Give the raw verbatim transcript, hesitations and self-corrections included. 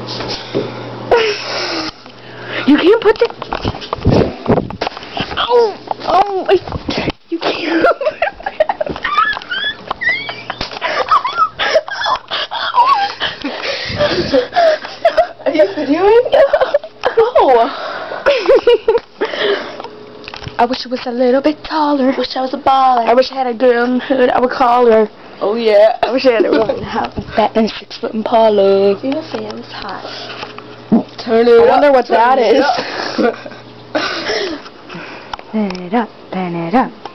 You can't put it. Oh, oh, I, you can't. Are you videoing? Oh. I wish it was a little bit taller. Wish I was a baller. I wish I had a girl in the hood. I would call her. Oh yeah. I wish I had a woman fat and six foot and Paula. Your fan's hot. Turn it I wonder up, what that it is. up. Turn it up, turn it up.